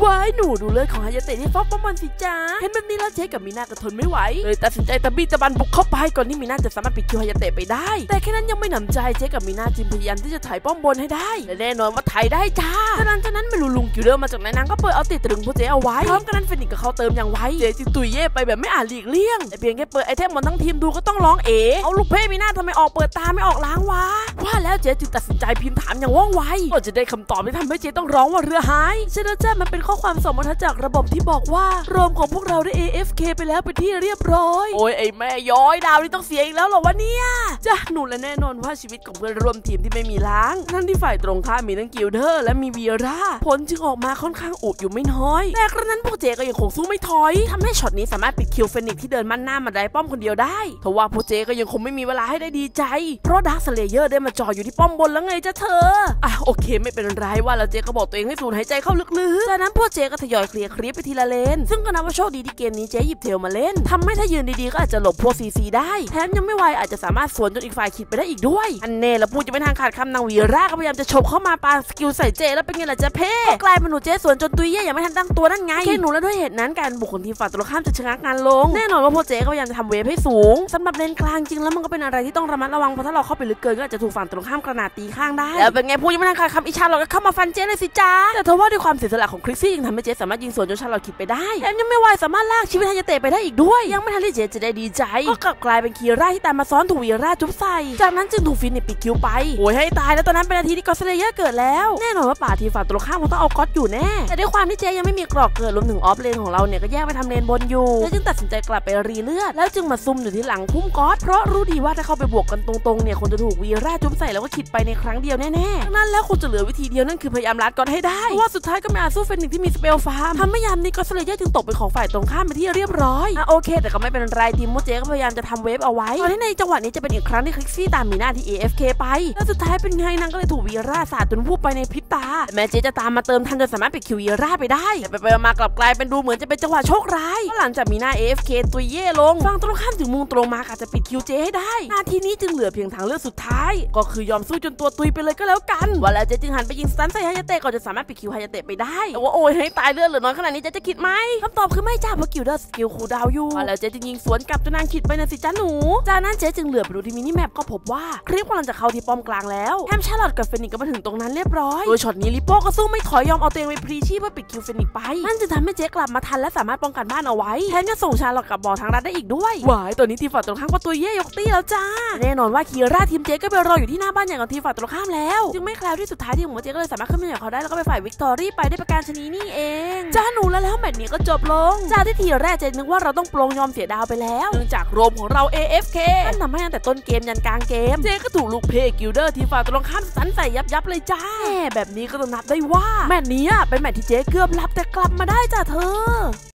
ว้ายหนูดูเลือดของฮายาเตะที่ฟอกป้อมมันสิจ้าเห็นแบบนี้แล้วเจ๊กับมีนาก็ทนไม่ไหวเลยตัดสินใจตะบี้ตะบันบุกเข้าไปก่อนที่มีนาจะสามารถปิดคิวฮายาเตะไปได้แต่แค่นั้นยังไม่หนำใจเจ๊กับมีนาจึงพยายามที่จะถ่ายป้อมบนให้ได้และแน่นอนว่าถ่ายได้จ้าจากนั้นไม่รู้ลุงกิวเดอร์มาจากไหนนางก็เปิดเอาติดตรึงพวกเจ๊เอาไว้พร้อมกันนั้นเฟนิกก็เข้าเติมอย่างไวเจ๊จึงตุยเย่ไปแบบไม่อาจหลีกเลี่ยงแต่เพียงแค่เปิดไอเทมบนทั้งทีมดูก็ต้องร้องเอาลูกเพ่มีนาทำไมออกเปิดตาไม่ออกล้างวะว่าแล้วเจ๊จึงตัดสินใจพิมพ์ถามอย่างว่องไวก็จะได้คำตอบที่ทำให้เจ๊ต้องร้องว่าเรือหายเชื่อจ้ามันเป็นข้อความส่งมาจากระบบที่บอกว่าโรมของพวกเราได้ AFK ไปแล้วเป็นที่เรียบร้อยโอ้ยไอ้แม่ย้อยดาวนี่ต้องเสียอีกแล้วเหรอวะเนี่ยจ้ะหนูและแน่นอนว่าชีวิตของเพื่อนร่วมทีมที่ไม่มีล้างนั่นที่ฝ่ายตรงข้ามมีทั้งกิลเดอร์และมีเวียร่าผลจึงออกมาค่อนข้างอุดอยู่ไม่น้อยแต่ครั้งนั้นพวกเจก็ยังคงสู้ไม่ถอยทำให้ช็อตนี้สามารถปิดคิวเฟนิกที่เดินมั่นหน้ามาได้ป้อมคนเดียวได้ทว่าพวกเจก็ยังคงไม่มีเวลาให้ได้ดีใจเพราะดาร์คสเลเยอร์ได้มาจ่ออยู่ที่ป้อมบนแล้วไงจ้ะเธอโอเคไม่เป็นไรว่าแล้วเจก็บอกตัวเองให้สูดหายใจเข้าลึกๆจากนั้นพวกเจก็ทยอยเคลียร์คลิปไปทีละเลนซึ่งก็นับว่าโชคดีที่เกมนี้เจหยิบเทลมาเล่นทำให้ถ้ายืนดีๆก็อาจจะหลบพวกซีได้แถมยังไม่ไวอาจจะสามารถสวนจนอีกฝ่ายขิดไปได้อีกด้วยอันเน่แล้วพูดจะไม่ทางขาดคำนางวีร่าก็พยายามจะฉกเข้ามาปาสกิลใส่เจแล้วเป็นไงล่ะจ๊ะเพ่กลายเป็นหนูเจสวนจนตุยเย่ยังไม่ทันตั้งตัวนั่นไงแค่หนูแล้วด้วยเหตุนั้นการบุกของทีมฝ่ายตรงข้ามจะชะงักงานลงแน่นอนว่าพวกเจก็พยายามจะทำเวฟให้สูงสำหรับเลนกลางจริงแล้วมันก็เป็นอะไรที่ต้องระมัดระวังเพราะถ้าเราเข้าไปลึกเกินก็อาจจะถูกฝั่งตรงข้ามกระหน่ำตีข้างได้แล้วเป็นไงพูดยังไม่ทันขาดคำอิชาเราก็เข้ามาฟันเจเลยสิจ้าแต่ทว่าด้วยความเสียสละของคริสซี่ยังทำให้เจสามารถยิงสวนจนชาร์ลอตขิดไปได้แถมยังไม่ไวสามารถลากชีวิตฮายาเตะไปได้อีกด้วยยังไม่ทันที่เจจะได้ดีใจก็กลับกลายเป็นคีร่าที่ตามมาซ้อนถูกวีร่าจุ๊บใส่จากนั้นจึงถูกฟินิชปิดคิวไปโอยให้ตายแล้วตอนนั้นเป็นนาทีที่ก็อตสเลเยอร์เกิดแล้วแน่นอนว่าป่าทีฝั่งตรงข้ามคงต้องเอาก็อตอยู่แน่แต่ด้วยความที่เจยังไม่มีกรอกเกิดรวมถึงออฟเลนของเราเนี่ยก็แยกไปทำเลนบนอยู่เจจึงตัดสินใจกลับไปรีเลือดแล้วจึงมาซุ่มอยู่ที่หลังพุ่มก็อตเพราะรู้ดีว่าถ้าเข้าไปบวกกันตรงๆเนี่ยคงจะถูกวีร่าจุ๊บใส่แล้วก็ขิดไปในครั้งเดียวแน่ๆนั่นแล้วคงจะเหลือวิธีเดียวนั่นคือพยายามลัดก็อตให้ได้เพราะว่าสุดท้ายก็ไม่อาจสู้เฟนิกซ์ที่มีสเปลฟาร์มทำให้ยามนี้ก็อตสเลเยอร์จึงตกเป็นของฝ่ายตรงข้ามไปที่เรียบร้อยโอเคแต่ก็ไม่เป็นไรทีมโมเจก็พยายามจะทำเวฟเอาไว้ตอนที่ในจังหวะนี้จะเป็นอีกครั้งที่คริกซี่ตามมีหน้าที่ AFK ไปแล้วสุดท้ายเป็นไงนางก็เลยถูกวีร่าสาดจนวูบไปในพริบตาแม้เจจะตามมาเติมทันจนสามารถปิดคิววีร่าไปได้แต่ไปมากลับกลายเป็นดูเหมือนจะเป็นจังหวะโชคร้ายเพราะหลังจากมีหน้า AFK ตัวเย่ลงฝั่งตรงข้ามถึงมุงตรงมาอาจจะปิดคิวเจให้ได้นาทีนี้จึงเหลือเพียงทางเลือกสุดท้ายก็คือยอมสู้จนตัวตุยไปเลยก็แล้วกันว่าแล้วเจจึงหันไปยิงสตันใส่ฮายาเตะก่อนจะสามารถปิดคิวฮายาเตะไปได้แต่ว่าโอ้ยให้ตายเลือดเหลือน้อยขนาดนี้เจจะคิดไหมคำตอบคือไม่จ้าเพราะกิลเดอร์สกิลคูลดาวอยู่ว่าแล้วเจจึงยิงสวนกลับจนนางขิดไปนะสิจ้าหนูจากนั้นเจจึงเหลือไปดูที่มินิแมปก็พบว่าคลิปกำลังจะเข้าที่ป้อมกลางแล้วแฮมชาร์ลอตกับเฟนิกก็มาถึงตรงนั้นเรียบร้อยโดยช็อตนี้ลิโป้ก็สู้ไม่ถอยยอมเอาตัวเองไปพรีชีพเพื่อปิดคิวเฟนิกไปนั่นจะทำให้เจกลับมาทันและสามารถป้องกันบ้านเอาไว้แถมยังส่งชาร์ลอตกับบอลทางรัดได้อีกด้วยวายตอนนี้ทีมฝ่ายตรงข้ามก็ตัวเย่ยกตีแล้วจ้าแน่นอนว่าคีร่าทีมเจก็ไปรออยู่ที่หน้าบ้านอย่างของทีมฝ่ายตรงข้ามแล้วจึงไม่แคล้วที่สุดท้ายทีมของเจก็เลยสามารถขึ้นมาอย่างเขาได้แล้วก็ไปฝ่ายวิกตอรี่ไปได้ประการชนีนี่เองจ้าหนูแล้วแมตช์นี้ก็จบลงจากที่ทีแรกเจนึกว่าเราต้องปลงยอมเสียดาวไปแล้วเนื่องจากโรมของเรา AFK นั่นทำให้ตั้งแต่ต้นเกมยันกลางเกมเจก็ถูกลูกเพย์กิลเดอร์ทีมฝ่ายตรงข้ามสันใส่ยับเลยจ้าแบบนี้ก็ต้องนับได้ว่าแมตช์นี้เป็นแมตช์ที่เจเกือบลับแต่กลับมาได้จ้าเธอ